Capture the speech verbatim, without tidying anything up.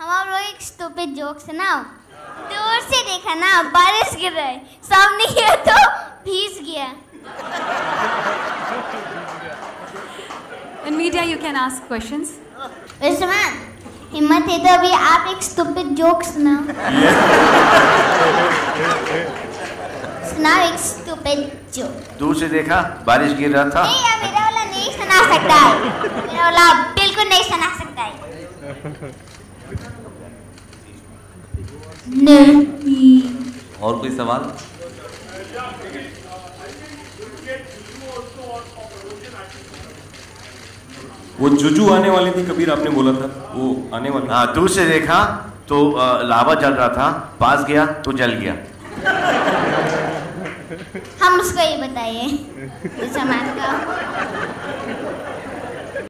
हम आप लोग एक स्टूपिड जोक सुनाओ। दूर से देखा ना बारिश गिर रहा है, सामने गया तो भीग गया। In media you can ask questions. विश्वमान, हिम्मत है तो अभी आप एक स्टूपिड जोक सुनाओ। सुनाओ एक स्टूपिड जोक। दूर से देखा बारिश गिर रहा था। नहीं यार, मेरा वाला नहीं सुना सकता है, मेरा वाला बिल्कुल नहीं सुना सकता है। नहीं। और कोई सवाल? वो जुजू आने वाली थी कबीर, आपने बोला था वो आने वाली। हाँ, दूर से देखा तो लावा जल रहा था, पास गया तो जल गया। हम उसको ही बताइए, इस समाज का।